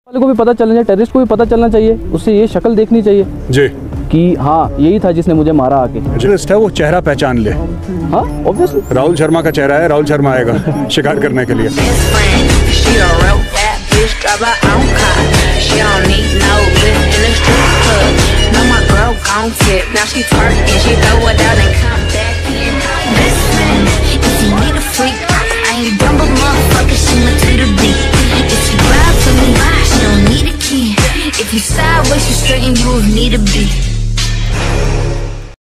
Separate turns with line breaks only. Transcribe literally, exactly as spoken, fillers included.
वाले को भी पता चलना चाहिए, टेररिस्ट को भी पता चलना चाहिए, उससे ये शक्ल देखनी चाहिए
जी
कि हाँ यही था जिसने मुझे मारा आके।
टेररिस्ट है वो चेहरा पहचान ले।
हाँ ऑब्वियसली
राहुल शर्मा का चेहरा है, राहुल शर्मा आएगा शिकार करने के लिए।
If you sideways, you straight and you need a beat.